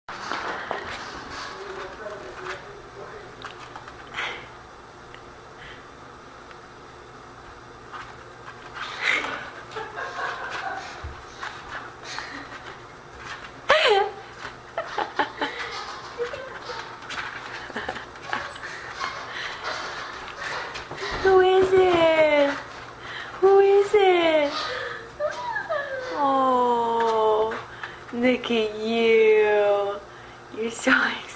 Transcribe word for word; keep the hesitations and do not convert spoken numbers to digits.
Who is it? Who is it? Oh, look at you. You're so excited.